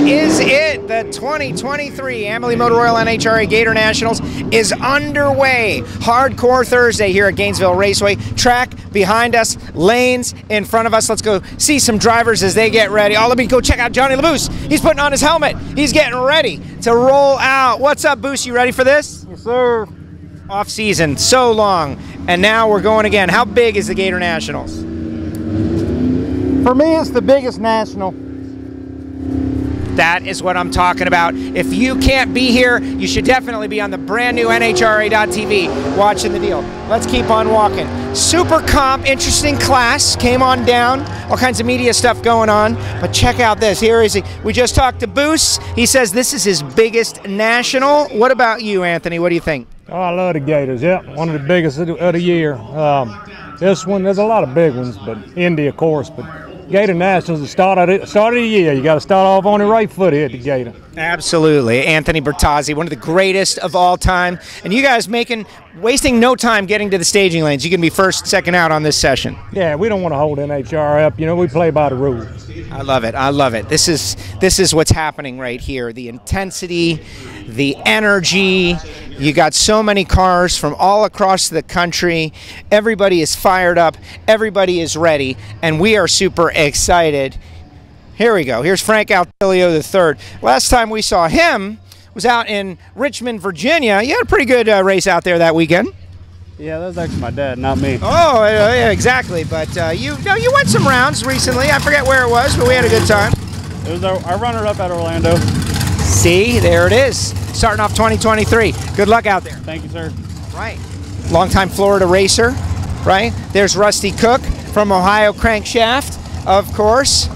is it. The 2023 Amalie Motor Oil NHRA Gator Nationals is underway. Hardcore Thursday here at Gainesville Raceway. Track behind us, lanes in front of us. Let's go see some drivers as they get ready. Oh, let me go check out Johnny LaBoose. He's putting on his helmet. He's getting ready to roll out. What's up, Boose? You ready for this? Yes, sir. Off season, so long, and now we're going again. How big is the Gator Nationals? For me, it's the biggest national. That is what I'm talking about. If you can't be here, you should definitely be on the brand new NHRA.tv watching the deal. Let's keep on walking. Super Comp, interesting class, came on down. All kinds of media stuff going on. But check out this. Here is he. We just talked to Boose. He says this is his biggest national. What about you, Anthony? What do you think? Oh, I love the Gators. Yeah, one of the biggest of the year. This one, there's a lot of big ones, but Indy, of course. But Gator Nationals, the start of the year. You got to start off on the right foot here at the Gator. Absolutely. Anthony Bertazzi, one of the greatest of all time. And you guys wasting no time getting to the staging lanes. You can be first, second out on this session. Yeah, we don't want to hold NHR up. You know, we play by the rules. I love it. I love it. This is what's happening right here. The intensity, the energy. You got so many cars from all across the country. Everybody is fired up. Everybody is ready. And we are super excited. Here we go. Here's Frank Altilio III. Last time we saw him was out in Richmond, Virginia. You had a pretty good race out there that weekend. Yeah, that was actually my dad, not me. Oh, yeah, exactly. But you went some rounds recently. I forget where it was, but we had a good time. It was our runner-up at Orlando. See, there it is. Starting off 2023. Good luck out there. Thank you, sir. Right. Longtime Florida racer, right? There's Rusty Cook from Ohio Crankshaft, of course.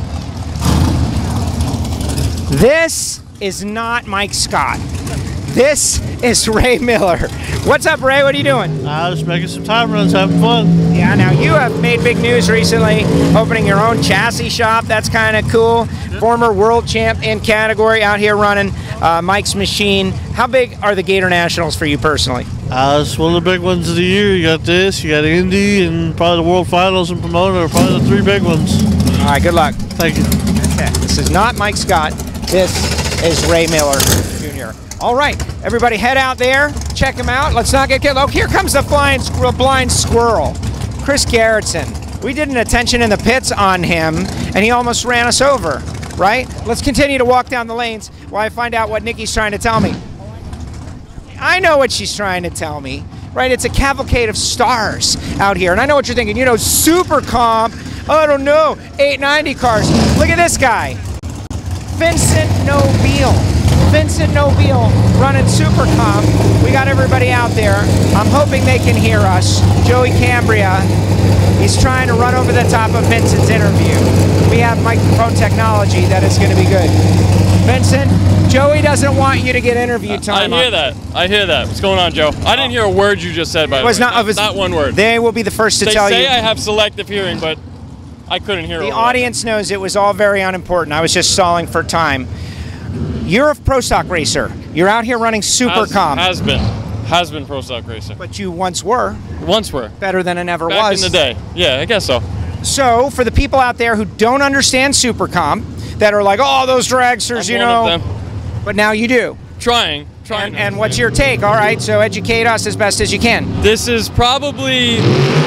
This is not Mike Scott. This is Ray Miller. What's up, Ray? What are you doing? Just making some time runs, having fun. Yeah, now you have made big news recently, opening your own chassis shop. That's kind of cool. Yep. Former world champ in category out here running Mike's machine. How big are the Gator Nationals for you personally? It's one of the big ones of the year. You got this, you got Indy, and probably the World Finals and Pomona are probably the three big ones. All right, good luck. Thank you. Okay. This is not Mike Scott. This is Ray Miller Jr. All right, everybody head out there, check him out. Let's not get killed. Oh, here comes the blind squirrel, Chris Gerritsen. We did an attention in the pits on him, and he almost ran us over, right? Let's continue to walk down the lanes while I find out what Nikki's trying to tell me. I know what she's trying to tell me, right? It's a cavalcade of stars out here, and I know what you're thinking. You know, Super Comp, I don't know, 890 cars. Look at this guy, Vincent Nobile. Vincent Nobile running Super Comp. We got everybody out there. I'm hoping they can hear us. Joey Cambria, he's trying to run over the top of Vincent's interview. We have microphone technology that is going to be good. Vincent, Joey doesn't want you to get interview time. I hear that. I hear that. What's going on, Joe? I didn't hear a word you just said, by the way. Not one word. They will be the first to tell you. They say I have selective hearing, but I couldn't hear it. The audience knows it was all very unimportant. I was just stalling for time. You're a pro stock racer. You're out here running Super Comp. Has been pro stock racer. But you once were. Once were. Better than it ever was. Back in the day. Yeah, I guess so. So, for the people out there who don't understand Super Comp, that are like, oh, those dragsters, you know. One of them. But now you do. Trying. And what's your take? All right, so educate us as best as you can. This is probably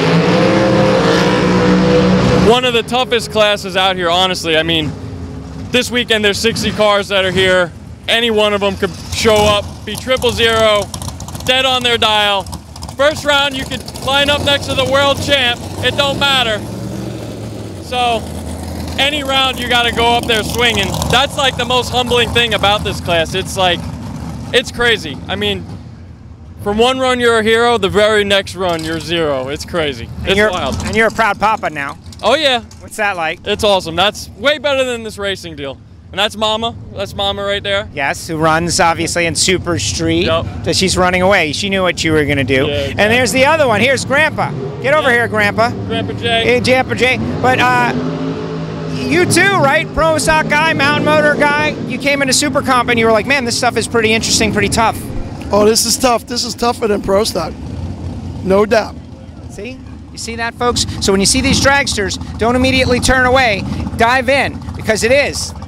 one of the toughest classes out here, honestly. I mean, this weekend there's 60 cars that are here. Any one of them could show up, be 000, dead on their dial. First round you could line up next to the world champ. It don't matter. So any round you got to go up there swinging. That's like the most humbling thing about this class. It's like, it's crazy. I mean, from one run you're a hero, the very next run you're zero. It's crazy. It's wild. And you're a proud papa now. Oh yeah. What's that like? It's awesome. That's way better than this racing deal. And that's Mama. That's Mama right there. Yes, who runs obviously in Super Street. Yep. So she's running away. She knew what you were going to do. Yeah, exactly. And there's the other one. Here's Grandpa. Get over here, Grandpa. Grandpa Jay. Hey, Grandpa Jay. But you too, right? Pro stock guy, mountain motor guy. You came into Super Comp and you were like, man, this stuff is pretty interesting, pretty tough. Oh, this is tough. This is tougher than pro stock. No doubt. See? You see that, folks? So when you see these dragsters, don't immediately turn away. Dive in, because it is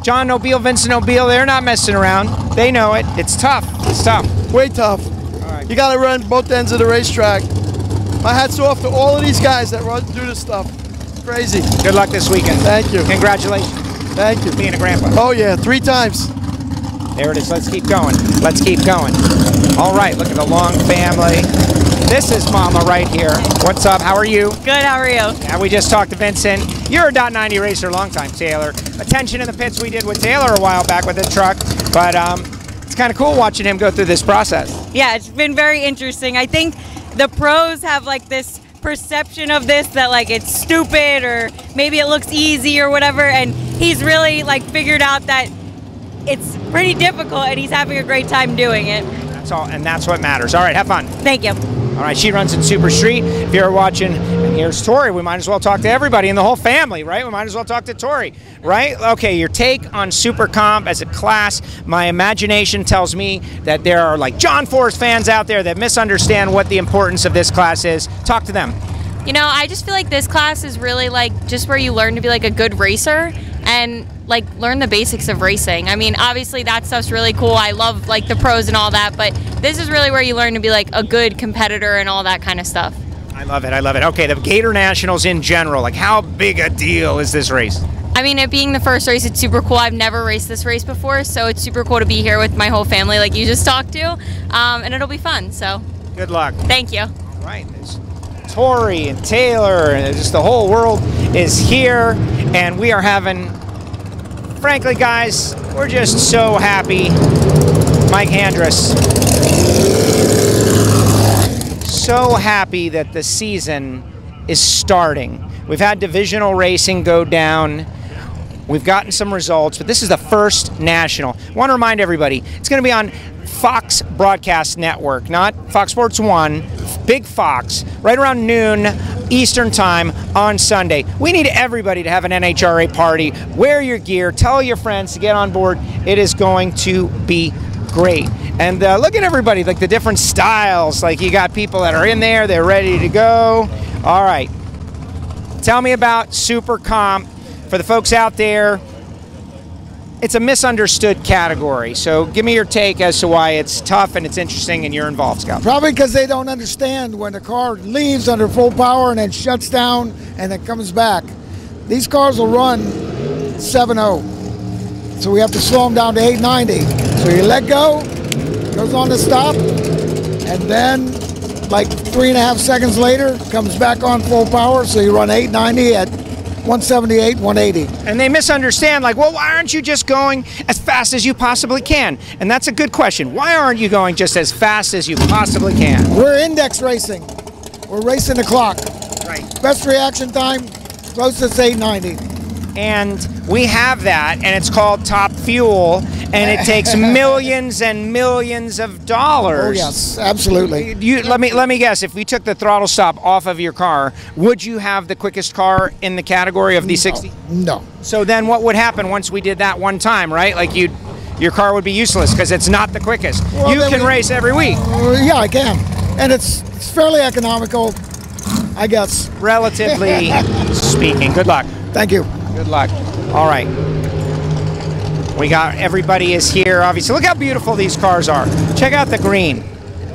John Nobile, Vincent Nobile, they're not messing around. They know it. It's tough. It's tough. Way tough. You got to run both ends of the racetrack. My hat's off to all of these guys that do this stuff. It's crazy. Good luck this weekend. Thank you. Congratulations. Thank you. Being a grandpa. Oh, yeah, 3 times. There it is. Let's keep going. Let's keep going. All right, look at the Long family. This is Mama right here. What's up? How are you? Good, how are you? Yeah, we just talked to Vincent. You're a .90 racer, long time, Taylor. Attention in the pits we did with Taylor a while back with the truck, but it's kind of cool watching him go through this process. Yeah, it's been very interesting. I think the pros have like this perception of this that like it's stupid or maybe it looks easy or whatever, and he's really like figured out that it's pretty difficult and he's having a great time doing it. That's all, and that's what matters. All right, have fun. Thank you. All right, she runs in Super Street. If you're watching, and here's Tori, we might as well talk to everybody in the whole family, right? We might as well talk to Tori, right? Okay, your take on Super Comp as a class. My imagination tells me that there are like John Force fans out there that misunderstand what the importance of this class is. Talk to them. You know, I just feel like this class is really like just where you learn to be like a good racer and like learn the basics of racing. I mean, obviously that stuff's really cool. I love like the pros and all that, but this is really where you learn to be like a good competitor and all that kind of stuff. I love it. I love it. Okay, the Gator Nationals in general, like how big a deal is this race? I mean, it being the first race, it's super cool. I've never raced this race before, so it's super cool to be here with my whole family like you just talked to, and it'll be fun, so. Good luck. Thank you. All right. There's Tori and Taylor and just the whole world is here, and we are having, frankly guys, we're just so happy. Mike Handress, so happy that the season is starting. We've had divisional racing go down. We've gotten some results, but this is the first national. I want to remind everybody, it's going to be on Fox Broadcast Network, not Fox Sports 1, Big Fox, right around noon Eastern Time on Sunday. We need everybody to have an NHRA party. Wear your gear, tell your friends to get on board. It is going to be great. And look at everybody, like the different styles. Like you got people that are in there, they're ready to go. All right. Tell me about Super Comp. For the folks out there, it's a misunderstood category. So give me your take as to why it's tough and it's interesting and you're involved, Scott. Probably because they don't understand when the car leaves under full power and then shuts down and then comes back. These cars will run 7.0. So we have to slow them down to 890. So you let go, goes on to stop, and then like 3.5 seconds later, comes back on full power. So you run 890 at 178, 180. And they misunderstand, like, well, why aren't you just going as fast as you possibly can? And that's a good question. Why aren't you going just as fast as you possibly can? We're index racing. We're racing the clock. Right. Best reaction time, closest 890. And we have that, and it's called Top Fuel, and it takes millions and millions of dollars. Oh yes, absolutely. Let me guess. If we took the throttle stop off of your car, would you have the quickest car in the category of the 60? No. So then, what would happen once we did that one time? Right, like your car would be useless because it's not the quickest. Well, you can race every week. Yeah, I can, and it's fairly economical, I guess. Relatively speaking. Good luck. Thank you. Good luck. All right. We got everybody is here, obviously. Look how beautiful these cars are. Check out the green.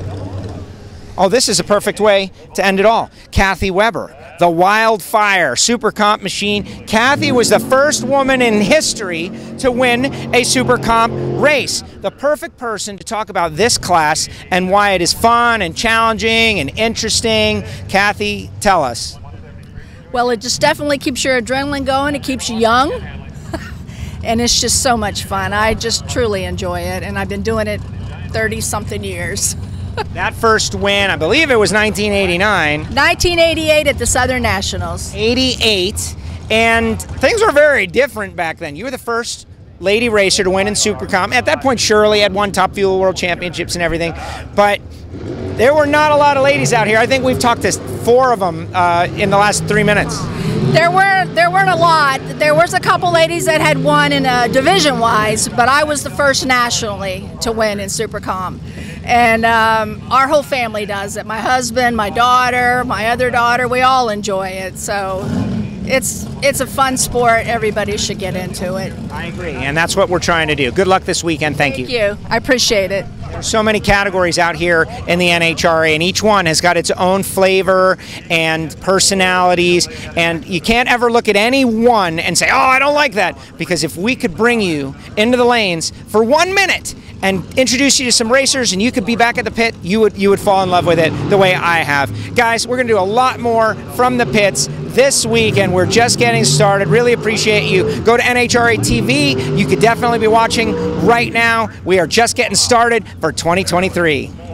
Oh, this is a perfect way to end it all. Kathy Weber, the Wildfire Super Comp machine. Kathy was the first woman in history to win a Super Comp race. The perfect person to talk about this class and why it is fun and challenging and interesting. Kathy, tell us. Well, it just definitely keeps your adrenaline going. It keeps you young. And it's just so much fun. I just truly enjoy it. And I've been doing it 30-something years. That first win, I believe it was 1989. 1988 at the Southern Nationals. 88. And things were very different back then. You were the first lady racer to win in Super Comp. At that point, Shirley had won Top Fuel World Championships and everything. But there were not a lot of ladies out here. I think we've talked to 4 of them in the last 3 minutes. There weren't a lot. There was a couple ladies that had won in division-wise, but I was the first nationally to win in Super Comp. And our whole family does it. My husband, my daughter, my other daughter, we all enjoy it. So it's a fun sport. Everybody should get into it. I agree, and that's what we're trying to do. Good luck this weekend. Thank you. Thank you. I appreciate it. There's so many categories out here in the NHRA, and each one has got its own flavor and personalities, and you can't ever look at any one and say, oh, I don't like that, because if we could bring you into the lanes for 1 minute and introduce you to some racers and you could be back at the pit, you would fall in love with it the way I have. Guys, we're going to do a lot more from the pits this week, and we're just getting started. Really appreciate you. Go to NHRA TV. You could definitely be watching right now. We are just getting started for 2023.